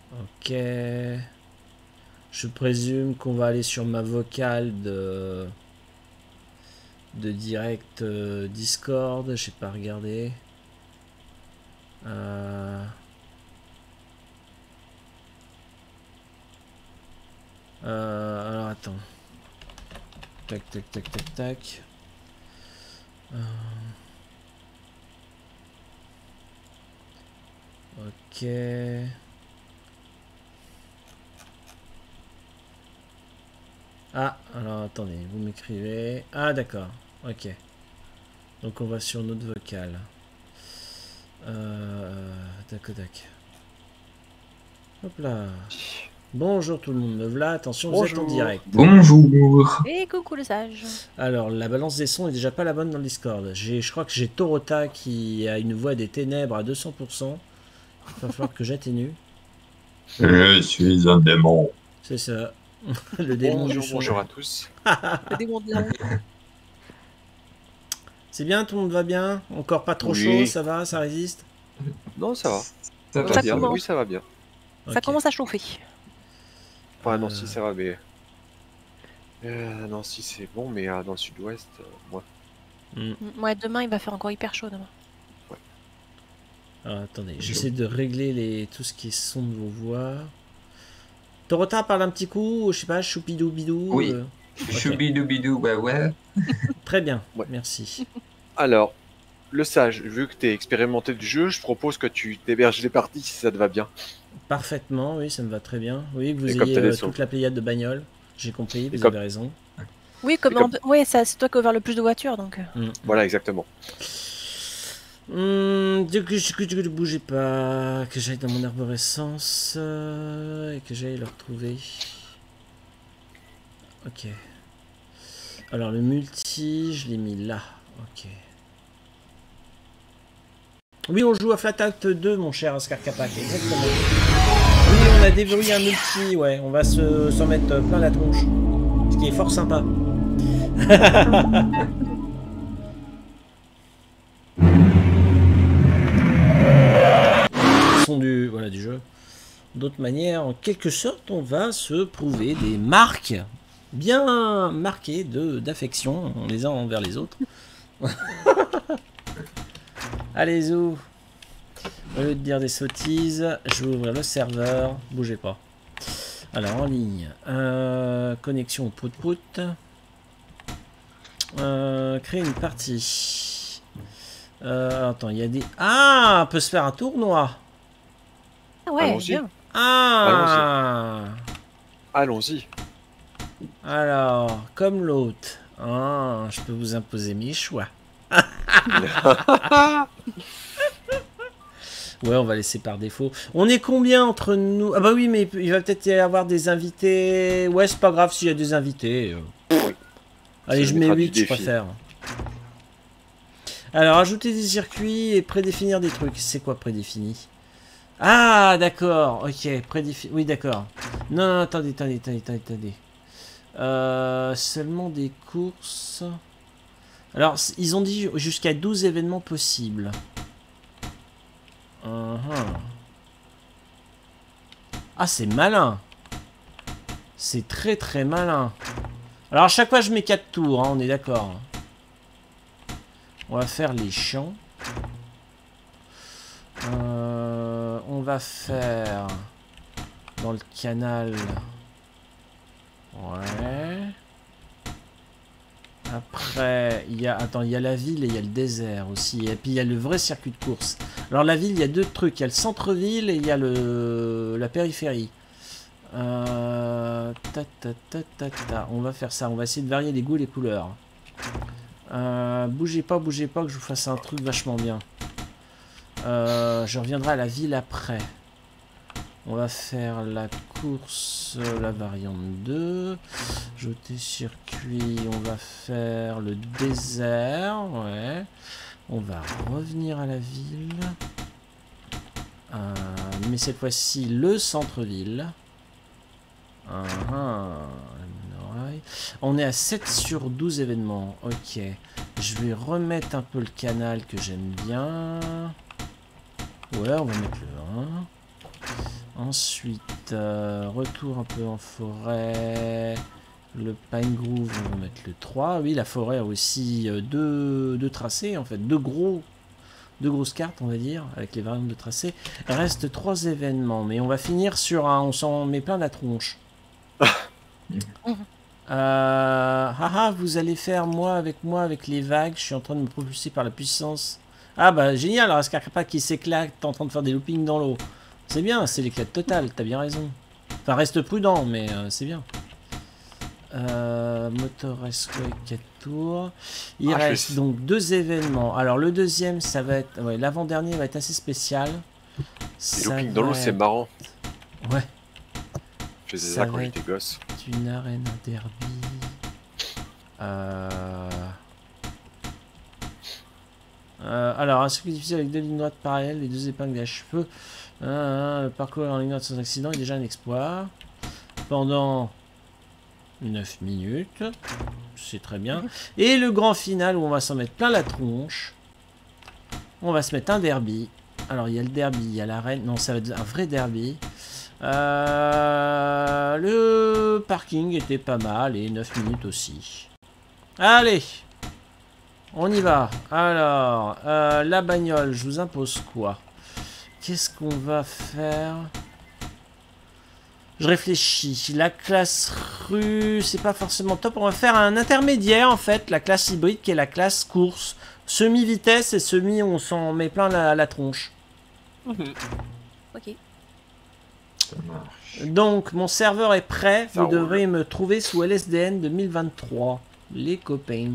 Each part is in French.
Ok. Je présume qu'on va aller sur ma vocale de direct Discord. Je sais pas regarder. Alors attends. Tac, tac, tac, tac, tac. Ok. Ah, alors attendez, vous m'écrivez. Ah, d'accord. Ok. Donc on va sur notre vocale. Tac, tac. Hop là. Bonjour tout le monde, me voilà, attention, vous êtes en direct. Bonjour. Et coucou le sage. Alors, la balance des sons est déjà pas la bonne dans le Discord. Je crois que j'ai Torota qui a une voix des ténèbres à 200%. Il va falloir que j'atténue. Je suis un démon. C'est ça. Le démon du son. Bonjour à tous. Le démon de la honte. C'est bien, tout le monde va bien? Encore pas trop chaud, ça va, ça résiste? Non, ça va. Ça va Ça bien. commence. Oui, ça va bien. Ça Ok. commence à chauffer. Enfin, Nancy, ça va, mais... Nancy, c'est bon, mais dans le sud-ouest, moi. Ouais, demain il va faire encore hyper chaud demain. Alors, attendez, j'essaie de régler tout ce qui est son de vos voix. Torota parle un petit coup, je sais pas, choupidou bidou. Oui. Ok. Choubidou-bidou, ouais. Très bien, Ouais. merci. Alors, le sage, vu que t'es expérimenté du jeu, je propose que tu t'héberges les parties si ça te va bien. Parfaitement, oui, ça me va très bien. Oui, que vous Et comme t'as ayez des sons. toute la pléiade de bagnoles. J'ai compris, vous comme- avez raison. Oui, comme, comme- ouais, ça, c'est toi qui as ouvert le plus de voitures donc. Voilà, exactement. Du coup, ne bougez pas, que j'aille dans mon arborescence et que j'aille le retrouver. Ok. Alors le multi, je l'ai mis là. Ok. Oui, on joue à Flat Out 2, mon cher Oscar Capac, exactement. Oui, on a déverrouillé un multi, ouais, on va s'en mettre plein la tronche. Ce qui est fort sympa. Voilà, du jeu. D'autres manières, en quelque sorte, on va se prouver des marques bien marquées d'affection les uns envers les autres. Allez, Zou. Au lieu de dire des sottises, je vais ouvrir le serveur. Bougez pas. Alors, en ligne. Connexion au prout-prout. Créer une partie. Attends, il y a des... Ah, on peut se faire un tournoi. Ah ouais, Allons-y. bien. Ah. Allons-y. Alors, comme l'autre. Ah, je peux vous imposer mes choix. Ouais, on va laisser par défaut. On est combien entre nous? Ah bah oui, mais il va peut-être y avoir des invités. Ouais, c'est pas grave s'il y a des invités. Allez, je mets 8, je préfère. Alors, ajouter des circuits et prédéfinir des trucs. C'est quoi prédéfini? Ah, d'accord. Ok, prédéfini. Oui, d'accord. Non, non, attendez. Seulement des courses. Alors, ils ont dit jusqu'à 12 événements possibles. Ah, c'est malin. C'est très très malin. Alors, à chaque fois, je mets 4 tours, hein, on est d'accord. On va faire les champs. On va faire dans le canal. Ouais. Après, il y a la ville et il y a le désert aussi. Et puis il y a le vrai circuit de course. Alors la ville, il y a deux trucs. Il y a le centre-ville et il y a la périphérie. On va faire ça. On va essayer de varier les goûts et les couleurs. Bougez pas que je vous fasse un truc vachement bien. Je reviendrai à la ville après. On va faire la course, la variante 2. Jeter circuit, on va faire le désert. Ouais. On va revenir à la ville. Mais cette fois-ci, le centre-ville. On est à 7 sur 12 événements. Ok. Je vais remettre un peu le canal que j'aime bien. Ouais, on va mettre le 1. Ensuite, retour un peu en forêt. Le Pine Grove, on va mettre le 3. Oui, la forêt a aussi deux tracés, en fait. Deux grosses cartes, on va dire, avec les variantes de tracés. Il reste 3 événements, mais on va finir sur un... On s'en met plein la tronche. Vous allez faire moi avec les vagues. Je suis en train de me propulser par la puissance. Ah bah génial, alors Scarcapa qui s'éclate en train de faire des loopings dans l'eau. C'est bien, c'est l'éclate totale, t'as bien raison. Enfin, reste prudent, mais c'est bien. Motor Rescue 4 tours. Il reste donc 2 événements. Alors le deuxième, ça va être... Ouais, l'avant-dernier va être assez spécial. Les loopings dans l'eau, c'est marrant. Ouais. Je faisais ça quand j'étais gosse. Une arène derby. Alors, un circuit difficile avec 2 lignes droites parallèles, les 2 épingles à cheveux. Le parcours en ligne droite sans accident est déjà un exploit. Pendant 9 minutes. C'est très bien. Et le grand final où on va s'en mettre plein la tronche. On va se mettre un derby. Alors, il y a le derby, il y a l'arène. Non, ça va être un vrai derby. Le parking était pas mal et 9 minutes aussi. Allez, on y va. Alors, la bagnole, je vous impose quoi? Qu'est-ce qu'on va faire? Je réfléchis. La classe rue, c'est pas forcément top. On va faire un intermédiaire en fait, la classe hybride qui est la classe course. Semi-vitesse et semi, on s'en met plein la tronche. Ok. Ça marche. Donc, mon serveur est prêt. Ça Vous roule. devrez me trouver sous LSDN 2023. Les copains.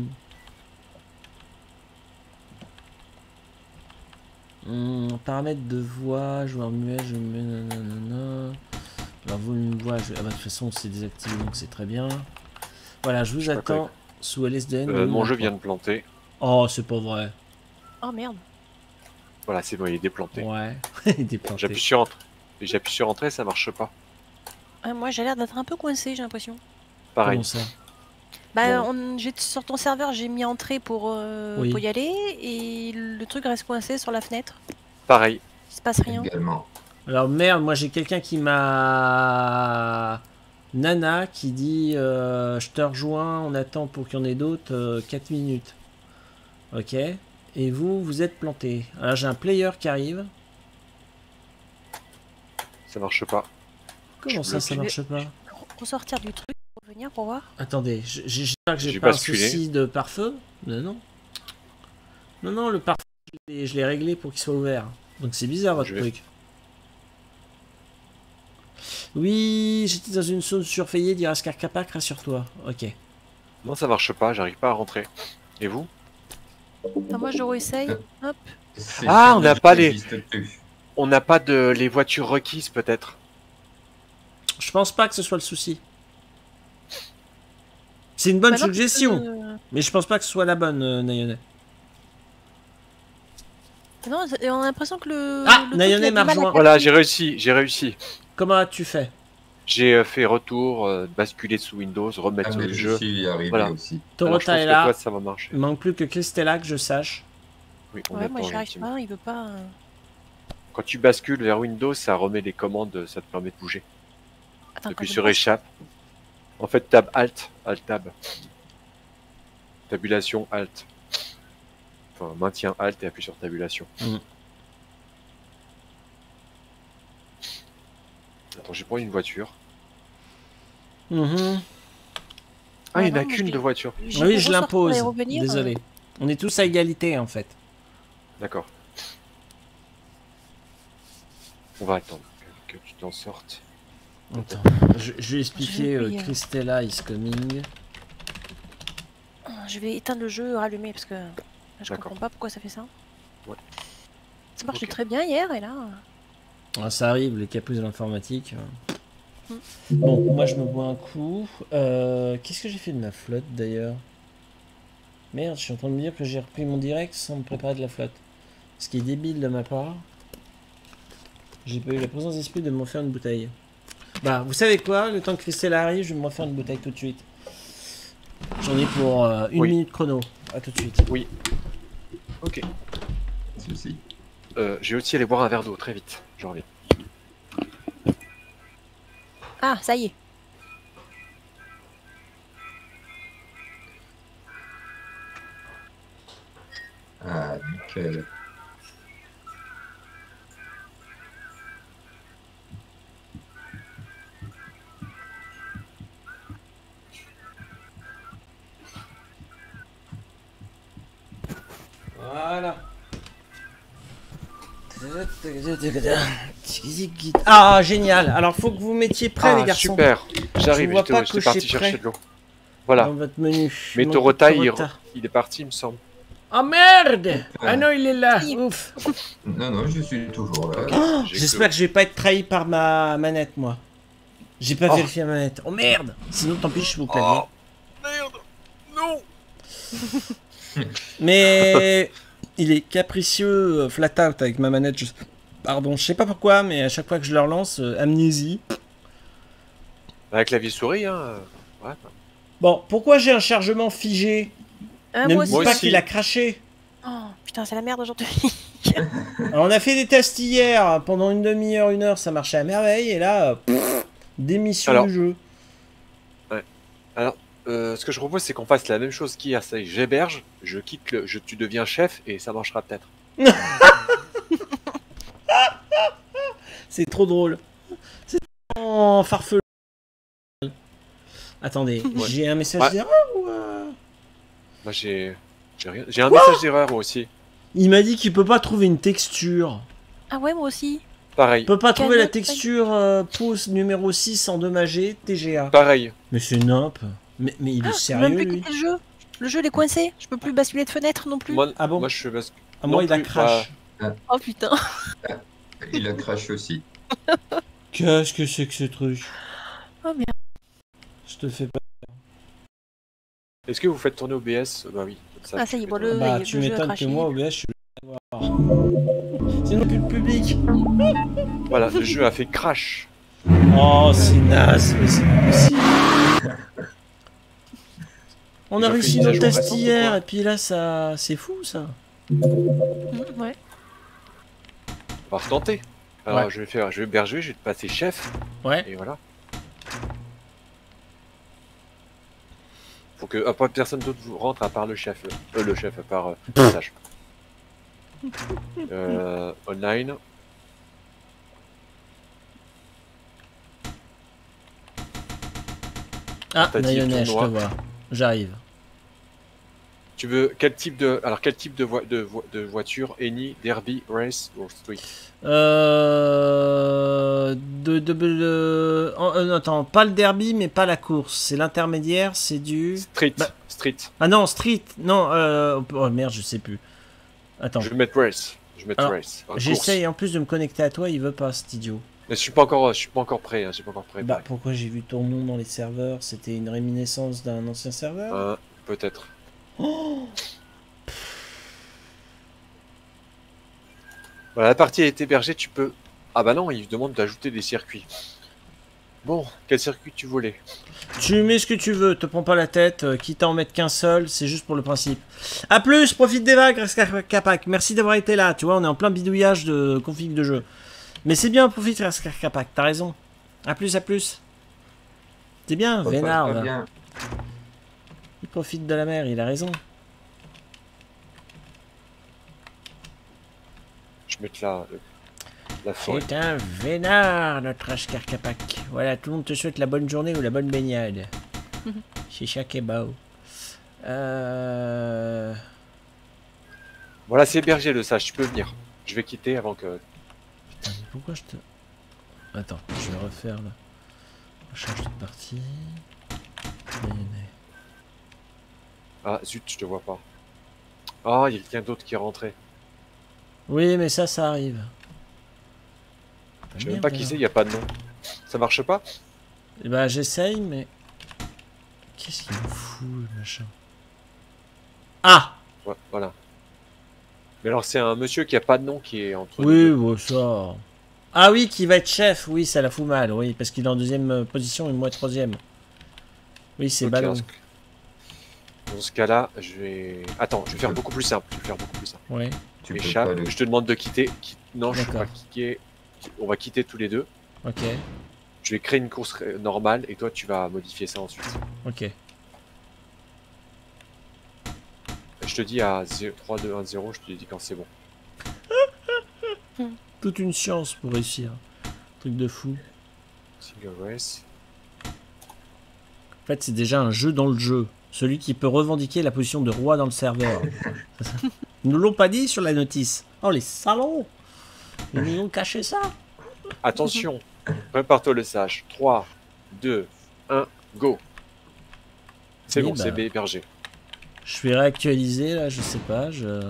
Paramètres de voix, joueur muet, je mets nanana. Alors, volume voix, ah bah, de toute façon, c'est désactivé, donc c'est très bien. Voilà, je vous pas attends quoi. sous LSDN. Mon jeu vient de planter. Oh, c'est pas vrai. Oh merde. Voilà, c'est bon, il est déplanté. Ouais, il est planté. J'appuie sur Entrée. J'appuie sur Entrée, ça marche pas. Moi j'ai l'air d'être un peu coincé, j'ai l'impression. Pareil. Comment ça? Bah, Bon. sur ton serveur, j'ai mis entrée pour Oui. y aller et le truc reste coincé sur la fenêtre. Pareil. Il se passe rien. Également. Alors merde, moi j'ai quelqu'un qui m'a... Nana qui dit je te rejoins, on attend pour qu'il y en ait d'autres 4 minutes. Ok. Et vous êtes planté. Alors j'ai un player qui arrive. Ça marche pas. Comment ça, ça marche pas? Ressortir du truc, revenir pour voir. Attendez, j'espère que j'ai J'ai pas un basculé. souci de pare-feu. Non. Non, le pare-feu, je l'ai réglé pour qu'il soit ouvert. Donc c'est bizarre votre Je vais- truc. Oui, j'étais dans une zone surveillée, dit Scarcapa, rassure-toi. Ok. Non, ça marche pas, j'arrive pas à rentrer. Et vous? Enfin, moi je réessaye. Hop. C'est Ah, ça, on n'a je pas les- n'existe plus. On n'a pas de les voitures requises, peut-être? Je pense pas que ce soit le souci. C'est une bonne Bah non, suggestion, parce que, mais je pense pas que ce soit la bonne, Nayone. non, on a l'impression que le. Ah, le truc, Nayone il a du m'a mal à rejoint. Voilà, j'ai réussi. Comment as-tu fait? J'ai fait retour, basculer sous Windows, remettre Ah, sur mais le je jeu. suis arrivé Voilà. aussi. Alors, je Torota pense est que là. toi, ça va marcher. Il manque plus que Christella que je sache. Oui, on Ouais, moi attend, j'y arrive effectivement. pas, il veut pas. Quand tu bascules vers Windows, ça remet les commandes, ça te permet de bouger. Attends, Appuie quand sur je passe- échappe. En fait, tab Alt tab. Tabulation Alt. Enfin, maintien Alt et appuie sur tabulation. Mm. Attends, j'ai pas une voiture. Mhm. Ah, il n'y en non, a moi, qu'une je de l'ai- voiture. j'ai Oui, beau je ressortir l'impose. et revenir, Désolé. On est tous à égalité en fait. D'accord. On va attendre que tu t'en sortes. Attends, je vais expliquer Je vais, Christella is coming. Je vais éteindre le jeu, rallumer parce que là, je D'accord. comprends pas pourquoi ça fait ça. Ouais. Ça marchait Ok. très bien hier et là. Ah, ça arrive, les caprices de l'informatique. Bon, moi je me bois un coup. Qu'est-ce que j'ai fait de ma flotte d'ailleurs? Merde, je suis en train de me dire que j'ai repris mon direct sans me préparer de la flotte. Ce qui est débile de ma part. J'ai pas eu la présence d'esprit de m'en faire une bouteille. Bah, vous savez quoi? Le temps que Christelle arrive, je vais me refaire une bouteille tout de suite. J'en ai pour 1 Oui. minute chrono. À tout de suite. Oui. Ok. Ceci. Je vais aussi aller boire un verre d'eau très vite. Je reviens. Ah, ça y est. Ah, nickel. Voilà. Ah, génial. Alors, faut que vous mettiez prêt, les garçons. Super. J'arrive, Je vois pas j'étais que parti c'est chercher prêt. de l'eau. Voilà. Dans votre menu. Mais Mon Torota, petit il Torota. est parti, il me semble. Oh merde! Ah non, il est là. Si. Ouf. Non, non, je suis toujours là. Oh, J'ai j'espère que je vais pas être trahi par ma manette, moi. J'ai pas Oh. vérifié ma manette. Oh merde! Sinon, tant pis, je vous clavier. Oh, merde. Non. Mais il est capricieux, flat out avec ma manette. Pardon, je sais pas pourquoi, mais à chaque fois que je le relance, amnésie. Avec la souris, hein. Ouais. Bon, pourquoi j'ai un chargement figé? Ne Moi me aussi. dis Moi pas aussi. qu'il a craché. Oh, putain, c'est la merde aujourd'hui. Alors, on a fait des tests hier, pendant une demi-heure, 1 heure, ça marchait à merveille, et là, démission Alors. du jeu. Ce que je propose, c'est qu'on fasse la même chose qu'hier. C'est j'héberge, je quitte tu deviens chef et ça marchera peut-être. C'est trop drôle. C'est en farfelu. Attendez, Ouais. j'ai un message Ouais. d'erreur ou Moi, j'ai rien. J'ai un message d'erreur moi aussi. Il m'a dit qu'il peut pas trouver une texture. Ah ouais, moi aussi. Pareil, Il peut pas trouver la Canotte, texture pause numéro 6 endommagée TGA. pareil. Mais c'est nimp. Mais il est Je peux même sérieux plus lui. quitter le jeu. Le jeu il est coincé. Je peux plus basculer de fenêtre non plus. Moi, Ah bon moi je parce que À moi non il a plus, crash. Oh putain. Il a crash aussi. Qu'est-ce que c'est que ce truc? Oh merde. Je te fais pas. Est-ce que vous faites tourner OBS? Bah oui. comme Ah, ça y est, tu bon, fais tourner. Bah le tu jeu a m'étonnes que crashé. moi OBS je suis voir. Sinon plus de public. Voilà, le jeu a fait crash. Oh c'est naze, mais c'est pas possible. On Ils a ont fait réussi une mise à nos jour tests récente ou hier quoi et puis là ça c'est fou ça. Ouais. On va retenter. Alors Ouais. je vais héberger, je vais te passer chef. Ouais. Et voilà. Faut que pas personne d'autre vous rentre à part le chef. Le chef à part le sage. Online. Ah T'as dit Nayonet, je te tournoi. vois. J'arrive. Tu veux quel type de de voiture? Any, Derby, Race ou Street? Attends, pas le derby, mais pas la course. C'est l'intermédiaire, c'est du. Street. Bah. Street. Ah non, street. Non, oh merde, je sais plus. Attends, Je vais mettre Race. Je vais mettre Alors, Race. En j'essaye en plus de me connecter à toi, il veut pas, cet idiot. course. Mais je suis pas encore prêt. Hein, je suis pas encore prêt. Bah, pourquoi j'ai vu ton nom dans les serveurs? C'était une réminiscence d'un ancien serveur? Peut-être. Oh Voilà, la partie est hébergée. Tu peux. Ah bah non, il demande d'ajouter des circuits. Bon, quel circuit tu voulais? Tu mets ce que tu veux, te prends pas la tête, quitte à en mettre qu'un seul, c'est juste pour le principe. A plus, profite des vagues, Rascarcapac. Merci d'avoir été là, tu vois, on est en plein bidouillage de config de jeu. Mais c'est bien, profite, Rascarcapac, t'as raison. A plus, à plus. C'est bien, Ça se passe Vénard, pas là. bien. Il profite de la mer, il a raison. Je vais mettre la forêt. C'est un Vénard, notre Rascarcapac. Voilà, tout le monde te souhaite la bonne journée ou la bonne baignade. Chicha kebao. Voilà, c'est hébergé le sage. Tu peux venir. Je vais quitter avant que. Putain, mais pourquoi je te... Attends, je vais refaire là. Change de partie. Ah zut, je te vois pas. Ah, il y a quelqu'un d'autre qui est rentré. Oui, mais ça arrive. Je sais même pas qui c'est, il n'y a pas de nom. Ça marche pas? Et bah j'essaye, mais... Qu'est-ce qu'il me fout, le machin? Ah! Ouais, voilà. Mais alors c'est un monsieur qui a pas de nom qui est entre nous Oui, deux. bon, ça... Ah oui, qui va être chef, oui, ça la fout mal, oui, parce qu'il est en deuxième position et moi troisième. Oui, c'est Ok, ballon. dans ce cas-là, je vais... Attends, je vais faire beaucoup plus simple. Ouais. Tu peux Échappe, pas le... je te demande de quitter. Non, je ne peux pas D'accord. quitter. On va quitter tous les deux. Ok. Je vais créer une course normale et toi tu vas modifier ça ensuite. Ok. Je te dis à 3, 2, 1, 0, je te dis quand c'est bon. Toute une science pour réussir. Truc de fou. Single race. En fait, c'est déjà un jeu dans le jeu. Celui qui peut revendiquer la position de roi dans le serveur. Ils nous l'ont pas dit sur la notice. Oh, les salauds! Ils nous ont caché ça. Attention, prépare-toi le sage. 3, 2, 1, go. C'est Oui, bon, bah. c'est hébergé. Je vais réactualiser, là, je sais pas.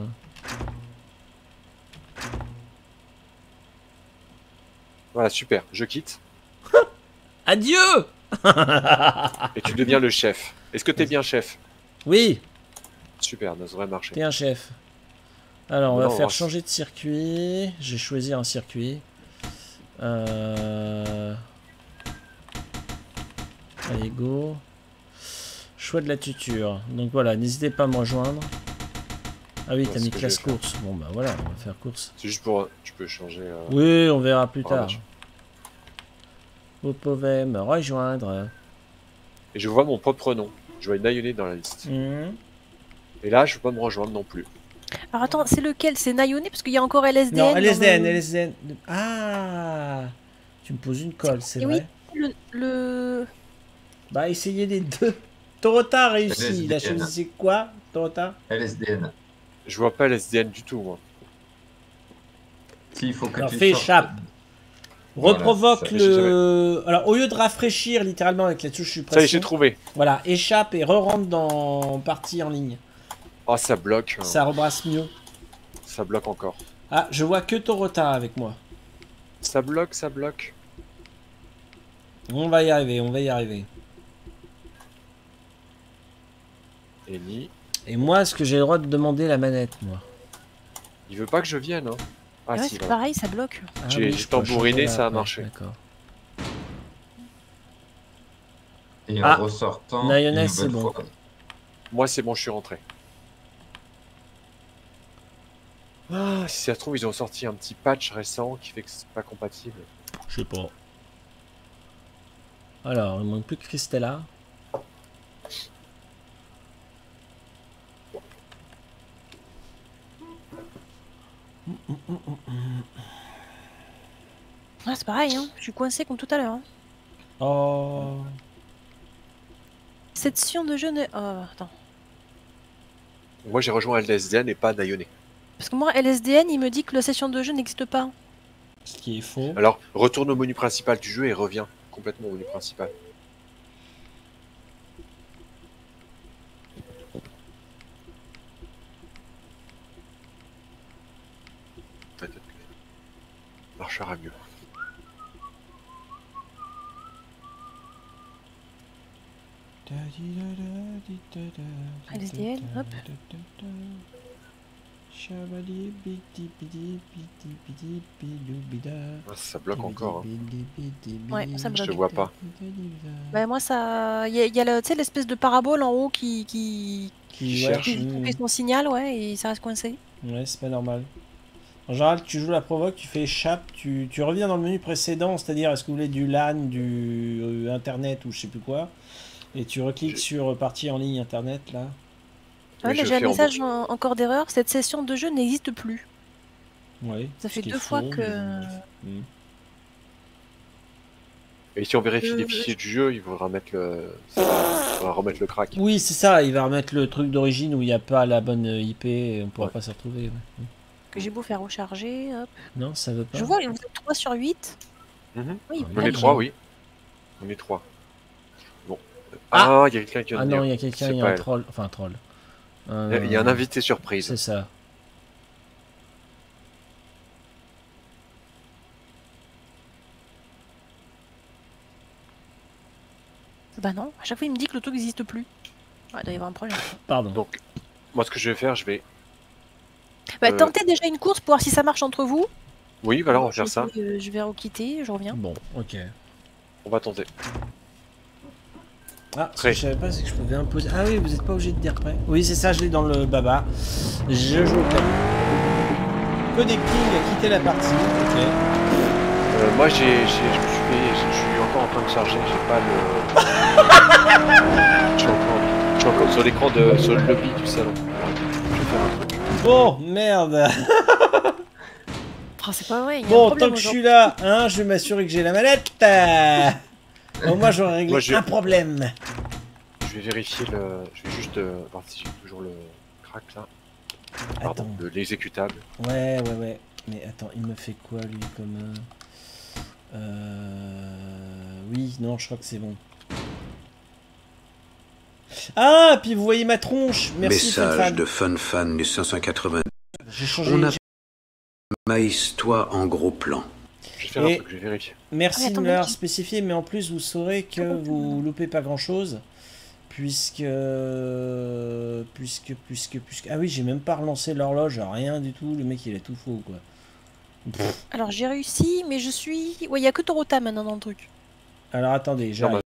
Voilà, super, je quitte. Adieu! Et tu deviens le chef. Est-ce que t'es bien chef? Oui, Super, ça devrait marcher. t'es un chef. Alors, on va Non, faire on- changer de circuit. J'ai choisi un circuit. Allez, go. Choix de la tuture. Donc voilà, n'hésitez pas à me rejoindre. Ah oui, Ouais, t'as c'est mis ce que classe je vais course. Bon bah voilà, on va faire course. C'est juste pour... Tu peux changer... Oui, on verra plus Ah, tard. vache. Vous pouvez me rejoindre. Et je vois mon propre nom. Je vois Nayoné dans la liste. Et là, je peux pas me rejoindre non plus. Alors attends, c'est lequel? C'est Nayoné parce qu'il y a encore LSDN. Non, dans LSDN, le- LSDN. Ah, tu me poses une colle, c'est Et vrai. oui, le... Bah, essayez les deux. Torota a réussi. Il a LSDN. choisi quoi, Torota? LSDN. Je vois pas l'SDN du tout, moi. S'il faut que Alors, tu fais sortes- échappe. Voilà, Reprovoque ça, le... Alors, au lieu de rafraîchir littéralement avec la touche Ça y est, suppression, j'ai trouvé. voilà, échappe et re-rentre dans partie en ligne. Oh, ça bloque. Ça rebrasse mieux. Ça bloque encore. Ah, je vois que Torota avec moi. Ça bloque, ça bloque. On va y arriver, on va y arriver. Eni. Et moi, est-ce que j'ai le droit de demander la manette, moi? Il veut pas que je vienne, hein. Ah Ouais, si, c'est voilà. pareil, ça bloque. Ah J'ai je peux tambouriné, changer ça a après, marché. D'accord. Et Ah, en ressortant, Nayonès, une c'est nouvelle bon. fois. Moi, c'est bon, je suis rentré. Ah, si ça se trouve, ils ont sorti un petit patch récent qui fait que c'est pas compatible. Je sais pas. Alors, il manque plus que Christella. Ah, c'est pareil, hein. Je suis coincé comme tout à l'heure. Hein. Oh. Cette session de jeu ne... Oh, attends. Moi, j'ai rejoint LSDN et pas Nayoné. Parce que moi, LSDN, il me dit que la session de jeu n'existe pas. Ce qui est faux. Alors, retourne au menu principal du jeu et reviens complètement au menu principal. Peut-être que marchera mieux. LSDN, hop. Ah, ça bloque encore. Hein. Ouais, ça me Je te bloque. vois pas. Bah, moi, ça... Il y a tu sais, l'espèce de parabole en haut qui Qui Qui cherche. cherche. fait son signal, ouais, et ça reste coincé. Ouais, c'est pas normal. En général, tu joues la provoque, tu fais échappe, tu reviens dans le menu précédent, c'est-à-dire est-ce que vous voulez du LAN, du internet ou je sais plus quoi, et tu recliques sur partie en ligne internet là. Ouais, Oui, là, je j'ai un fais en message encore d'erreur. Cette session de jeu n'existe plus. Ouais. Ça ce fait qui est 2 fois faux, que... mais- Et si on vérifie les Euh, fichiers du jeu, il faudra mettre il faudra remettre le crack. Oui, c'est ça, il va remettre le truc d'origine où il n'y a pas la bonne IP et on pourra Ouais. pas se retrouver. Ouais. que j'ai beau faire recharger. Hop. Non, ça veut pas. Je vois, vous êtes 3 sur 8. Mhm. Oui, Ah, On blague. est 3, oui. On est 3. Bon. Ah Ah, il y a quelqu'un qui vient Ah de non, venir. il y a quelqu'un, C'est il y a pas un elle. troll. Enfin, un troll. Il y a un invité surprise. C'est ça. Bah non, à chaque fois il me dit que le truc n'existe plus. Ouais, il doit y avoir un problème. Pardon. Donc, moi, ce que je vais faire, je vais... Bah, Euh, tentez déjà une course pour voir si ça marche entre vous. Oui, voilà, on va faire ça. Je vais requitter, je reviens. Bon, ok. On va tenter. Ah, ce que Prêt. je savais pas, c'est que je pouvais imposer. Ah oui, vous n'êtes pas obligé de dire prêt. Oui, c'est ça, je l'ai dans le baba. Je joue au clavier. Connecting a quitté la partie. Ok. Moi, je me suis occupé, je suis encore en train de charger, j'ai pas le... je suis encore sur l'écran sur le lobby du salon. Je vais faire un truc. Oh, merde. Oh, c'est pas vrai, il y a un Bon, problème tant que je aujourd'hui. suis là, hein, je vais m'assurer que j'ai la manette. Au moins, j'aurais réglé Moi, je- un problème. Je vais vérifier le... Je vais juste voir si j'ai toujours le crack là. Pardon, Attends. l'exécutable. Ouais. Mais attends, il me fait quoi, lui, comme... Oui, non, je crois que c'est bon. Ah, puis vous voyez ma tronche. Merci, Message Funfan. de FunFan du 580. J'ai changé. On a maïs toi en gros plan. Je vais faire un Et- truc, je vais vérifier. Merci Ah, de attends, me l'avoir mais- spécifié, mais en plus, vous saurez que vous loupez pas grand-chose. Puisque... Ah oui, j'ai même pas relancé l'horloge, rien du tout. Le mec, il a tout faux, quoi. Pff. Alors j'ai réussi, mais je suis... Ouais, il y a que Torota maintenant dans le truc. Alors, attendez, Non, j'arrive.